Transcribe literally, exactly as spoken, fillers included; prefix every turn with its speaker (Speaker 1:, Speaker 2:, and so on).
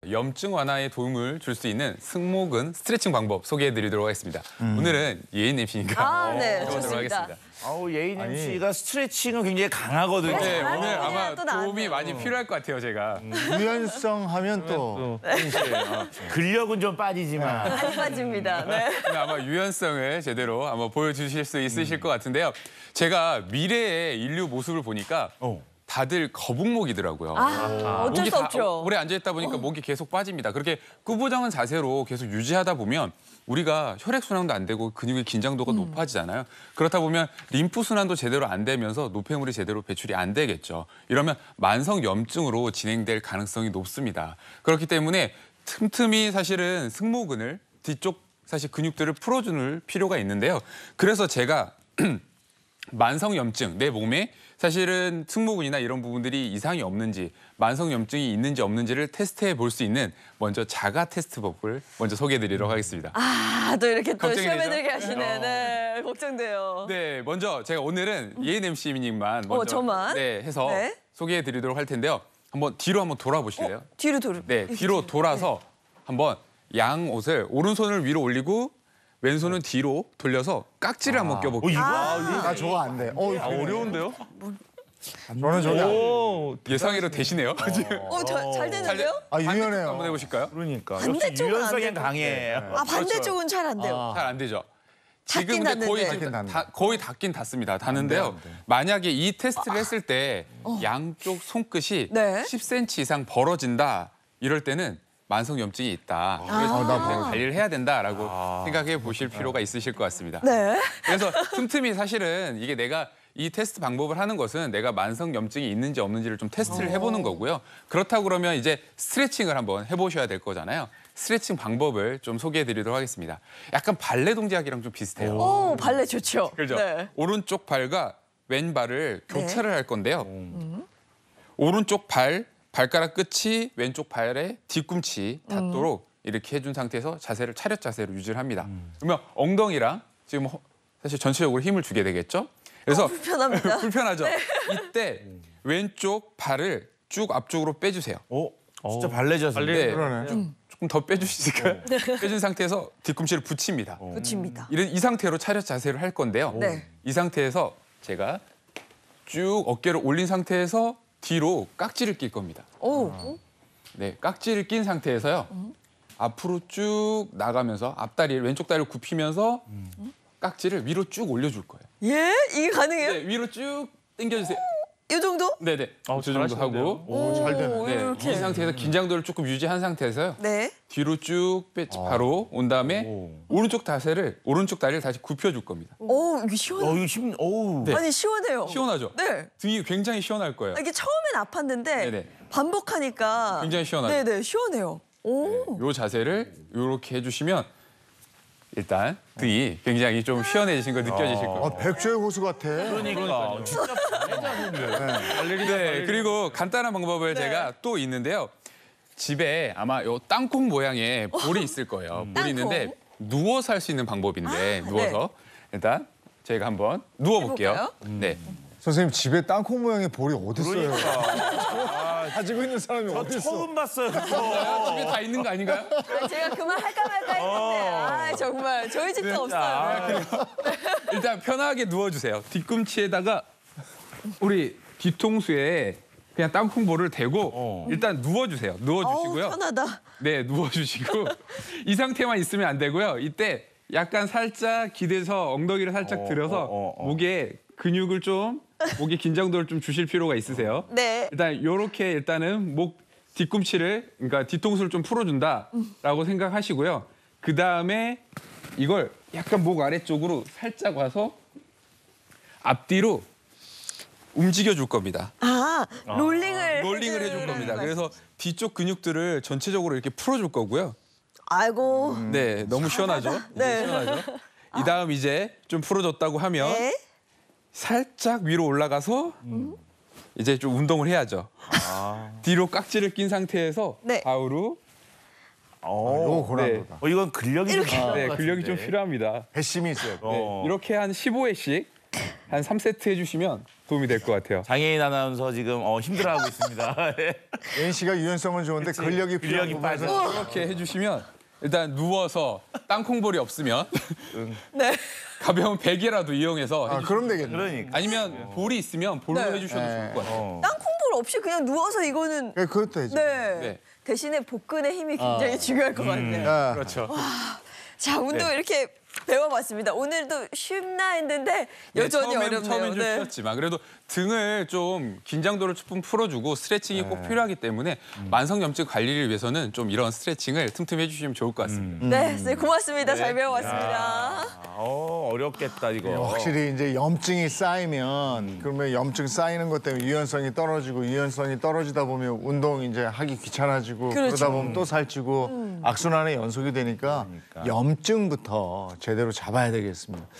Speaker 1: 염증 완화에 도움을 줄 수 있는 승모근 스트레칭 방법 소개해드리도록 하겠습니다. 음. 오늘은 예인 엠씨니까
Speaker 2: 아, 네,
Speaker 1: 해보도록
Speaker 2: 좋습니다.
Speaker 1: 하겠습니다.
Speaker 3: 아우, 예인 엠씨가 스트레칭은 굉장히 강하거든요.
Speaker 1: 네,
Speaker 2: 아,
Speaker 1: 오늘 아마
Speaker 2: 또
Speaker 1: 도움이
Speaker 2: 나왔네요.
Speaker 1: 많이 필요할 것 같아요, 제가.
Speaker 4: 유연성 하면 또
Speaker 3: 근력은 좀 빠지지만.
Speaker 2: 안 빠집니다. 네.
Speaker 1: 오늘 아마 유연성을 제대로 한번 보여주실 수 있으실 것 같은데요. 제가 미래의 인류 모습을 보니까
Speaker 3: 어.
Speaker 1: 다들 거북목이더라고요.
Speaker 2: 아, 어쩔
Speaker 1: 목이
Speaker 2: 수
Speaker 1: 다
Speaker 2: 없죠.
Speaker 1: 오래 앉아있다 보니까 목이 계속 빠집니다. 그렇게 꾸부정한 자세로 계속 유지하다 보면 우리가 혈액순환도 안 되고 근육의 긴장도가
Speaker 2: 음.
Speaker 1: 높아지잖아요. 그렇다 보면 림프순환도 제대로 안 되면서 노폐물이 제대로 배출이 안 되겠죠. 이러면 만성 염증으로 진행될 가능성이 높습니다. 그렇기 때문에 틈틈이 사실은 승모근을 뒤쪽 사실 근육들을 풀어주는 필요가 있는데요. 그래서 제가 만성 염증, 내 몸에 사실은 승모근이나 이런 부분들이 이상이 없는지 만성 염증이 있는지 없는지를 테스트해 볼 수 있는 먼저 자가 테스트법을 먼저 소개해드리도록 하겠습니다.
Speaker 2: 아, 또 이렇게 또
Speaker 1: 걱정이
Speaker 2: 시험해드리게
Speaker 1: 되죠?
Speaker 2: 하시네. 네, 걱정돼요.
Speaker 1: 네, 먼저 제가 오늘은 예인 엠씨님만 먼저
Speaker 2: 어, 저만?
Speaker 1: 네, 해서
Speaker 2: 네.
Speaker 1: 소개해드리도록 할 텐데요. 한번 뒤로 한번 돌아보실래요?
Speaker 2: 뒤로 돌.
Speaker 1: 네, 뒤로 돌아서 한번 양 옷을 오른손을 위로 올리고 왼손은 뒤로 돌려서 깍지를 한번
Speaker 3: 어,
Speaker 1: 껴볼게요.
Speaker 3: 이거?
Speaker 4: 나 저거 안 돼. 어,
Speaker 5: 아, 어려운데요?
Speaker 4: 저는 저게 안 돼.
Speaker 5: 오,
Speaker 1: 예상외로 되시네요.
Speaker 2: 어, 저, 잘 되는데요?
Speaker 4: 아,
Speaker 1: 한번
Speaker 4: 유연해요.
Speaker 1: 해보실까요?
Speaker 3: 그러니까. 역시
Speaker 2: 반대쪽은 안
Speaker 3: 유연성이
Speaker 2: 되고.
Speaker 3: 강해.
Speaker 2: 아, 반대쪽은 잘 안 돼요.
Speaker 1: 잘 안 되죠.
Speaker 2: 닿긴
Speaker 1: 지금 근데 거의
Speaker 2: 닿는데.
Speaker 1: 지금
Speaker 4: 닿긴
Speaker 1: 다, 거의 닿긴 닿습니다. 닿는데요. 만약에 이 테스트를 했을 때 양쪽 손끝이
Speaker 2: 네.
Speaker 1: 십 센티미터 이상 벌어진다 이럴 때는 만성 염증이 있다. 그래서
Speaker 4: 아, 나
Speaker 1: 그냥 관리를 해야 된다라고 생각해 보실 필요가 있으실 것 같습니다.
Speaker 2: 네.
Speaker 1: 그래서 틈틈이 사실은 이게 내가 이 테스트 방법을 하는 것은 내가 만성 염증이 있는지 없는지를 좀 테스트를 해보는 거고요. 그렇다고 그러면 이제 스트레칭을 한번 해보셔야 될 거잖아요. 스트레칭 방법을 좀 소개해드리도록 하겠습니다. 약간 발레 동작이랑 좀 비슷해요.
Speaker 2: 오, 발레 좋죠.
Speaker 1: 그렇죠?
Speaker 2: 네.
Speaker 1: 오른쪽 발과 왼발을 교차를 할 건데요. 오른쪽 발, 발가락 끝이 왼쪽 발의 뒤꿈치 닿도록 이렇게 해준 상태에서 자세를 차렷 자세로 유지를 합니다. 그러면 엉덩이랑 지금 허- 사실 전체적으로 힘을 주게 되겠죠? 그래서
Speaker 2: 불편합니다.
Speaker 1: 불편하죠? 이때 왼쪽 발을 쭉 앞쪽으로 빼주세요.
Speaker 3: 어? 진짜 발레 자세.
Speaker 5: 발레.
Speaker 1: 네,
Speaker 4: 그러네.
Speaker 1: 조금 더 빼줄 수 있을까요? 빼준 상태에서 뒤꿈치를 붙입니다.
Speaker 2: 붙입니다.
Speaker 1: 이런 이 상태로 차렷 자세를 할 건데요.
Speaker 2: 네.
Speaker 1: 이 상태에서 제가 쭉 어깨를 올린 상태에서 뒤로 깍지를 낄 겁니다.
Speaker 2: 오,
Speaker 1: 네, 깍지를 낀 상태에서요. 앞으로 쭉 나가면서 앞다리를 왼쪽 다리를 굽히면서 깍지를 위로 쭉 올려줄 거예요.
Speaker 2: 예? 이게 가능해요?
Speaker 1: 네, 위로 쭉 당겨주세요.
Speaker 2: 이 정도?
Speaker 1: 네네.
Speaker 5: 어,
Speaker 1: 그 정도
Speaker 5: 잘하시는데요?
Speaker 1: 하고.
Speaker 4: 오, 잘 되네.
Speaker 2: 오,
Speaker 1: 네,
Speaker 2: 이렇게.
Speaker 1: 이 상태에서 긴장도를 조금 유지한 상태에서요.
Speaker 2: 네.
Speaker 1: 뒤로 쭉 빼, 바로 온 다음에 오른쪽 자세를 오른쪽 다리를 다시 굽혀줄 겁니다.
Speaker 2: 오, 이게 시원해.
Speaker 3: 어, 이거 힘, 어우.
Speaker 1: 네.
Speaker 2: 아니, 시원해요.
Speaker 1: 시원하죠?
Speaker 2: 네.
Speaker 1: 등이 굉장히 시원할 거예요.
Speaker 2: 이게 처음엔 아팠는데
Speaker 1: 네네.
Speaker 2: 반복하니까
Speaker 1: 굉장히 시원하죠?
Speaker 2: 네네, 시원해요. 오.
Speaker 1: 이 자세를 이렇게 해주시면 일단 등이 굉장히 좀 시원해지신 거 느껴지실 거예요.
Speaker 4: 아, 백조의 호수 같아.
Speaker 3: 그러니까. 진짜
Speaker 1: 네, 그리고 간단한 방법을 제가 또 있는데요. 집에 아마 요 땅콩 모양의 볼이 있을 거예요. 볼이 있는데 누워서 할 수 있는 방법인데
Speaker 2: 아,
Speaker 1: 누워서 일단 저희가 한번 누워볼게요.
Speaker 2: 해볼까요?
Speaker 1: 네.
Speaker 4: 선생님, 집에 땅콩 모양의 볼이 어디 있어요? 가지고 있는 사람이 어디 있어?
Speaker 3: 처음 봤어요, 그거.
Speaker 1: 집에 다 있는 거 아닌가요?
Speaker 2: 아, 제가 그만 할까 말까 했는데 아, 정말 저희 집도
Speaker 1: 네.
Speaker 2: 없어요.
Speaker 1: 일단 편하게 누워주세요. 뒤꿈치에다가 우리 뒤통수에 그냥 땅콩볼을 대고 일단 누워주세요.
Speaker 2: 어우,
Speaker 1: 누워주시고요.
Speaker 2: 편하다.
Speaker 1: 네, 누워주시고 이 상태만 있으면 안 되고요. 이때 약간 살짝 기대서 엉덩이를 살짝 들여서
Speaker 3: 어, 어, 어.
Speaker 1: 목에 근육을 좀 목에 긴장도를 좀 주실 필요가 있으세요.
Speaker 2: 네.
Speaker 1: 일단 이렇게 일단은 목 뒤꿈치를 그러니까 뒤통수를 좀 풀어준다라고 생각하시고요. 그 다음에 이걸 약간 목 아래쪽으로 살짝 와서 앞뒤로 움직여 줄 겁니다.
Speaker 2: 아, 롤링을
Speaker 1: 롤링을 해줄 겁니다. 그래서 뒤쪽 근육들을 전체적으로 이렇게 풀어줄 거고요.
Speaker 2: 아이고.
Speaker 1: 네, 너무 시원하죠?
Speaker 2: 네.
Speaker 1: 시원하죠? 이 다음 이제 좀 풀어줬다고 하면
Speaker 2: 네.
Speaker 1: 살짝 위로 올라가서 이제 좀 운동을 해야죠. 뒤로 깍지를 낀 상태에서
Speaker 2: 네.
Speaker 1: 좌우로
Speaker 3: 어,
Speaker 4: 이거 고난
Speaker 1: 네.
Speaker 4: 거다.
Speaker 3: 어, 이건 근력이 좀 필요한
Speaker 1: 네,
Speaker 3: 것
Speaker 1: 근력이 좀
Speaker 3: 같은데.
Speaker 1: 필요합니다.
Speaker 4: 배심이 있어요.
Speaker 1: 네, 이렇게 한 십오 회씩 한 삼 세트 해주시면 도움이 될 것 같아요.
Speaker 3: 장애인 아나운서 지금 어, 힘들어하고 있습니다.
Speaker 4: 예인 씨가 유연성은 좋은데 근력이 필요한
Speaker 3: 근력이
Speaker 4: 부분에서
Speaker 3: 빠져.
Speaker 1: 이렇게 해주시면 일단 누워서 땅콩볼이 없으면
Speaker 2: 네.
Speaker 1: 가벼운 베개라도 이용해서
Speaker 4: 아,
Speaker 1: 해주시-
Speaker 4: 그럼 되겠네.
Speaker 3: 그러니까.
Speaker 1: 아니면 볼이 있으면 볼로
Speaker 2: 네.
Speaker 1: 해주셔도 좋을 것 같아요.
Speaker 3: 어.
Speaker 2: 땅콩볼 없이 그냥 누워서 이거는
Speaker 4: 네, 그것도 되죠.
Speaker 2: 네.
Speaker 1: 네.
Speaker 2: 대신에 복근의 힘이 굉장히 중요할 것 같네요.
Speaker 4: 아,
Speaker 1: 그렇죠.
Speaker 2: 자, 운동 이렇게 배워봤습니다. 오늘도 쉽나 했는데
Speaker 1: 네,
Speaker 2: 여전히
Speaker 1: 처음엔,
Speaker 2: 어렵네요.
Speaker 1: 처음엔 좀
Speaker 2: 네.
Speaker 1: 쉬웠지만 그래도 등을 좀 긴장도를 조금 풀어주고 스트레칭이 꼭 필요하기 때문에 만성염증 관리를 위해서는 좀 이런 스트레칭을 틈틈이 해주시면 좋을 것 같습니다.
Speaker 2: 네, 선생님 고맙습니다. 잘 배워봤습니다.
Speaker 3: 아, 어, 어렵겠다 이거.
Speaker 4: 확실히 이제 염증이 쌓이면 그러면 염증 쌓이는 것 때문에 유연성이 떨어지고 유연성이 떨어지다 보면 운동 이제 하기 귀찮아지고 그러
Speaker 2: 그렇죠.
Speaker 4: 다 보면 또 살찌고 악순환의 연속이 되니까 염증부터 제대로 잡아야 되겠습니다.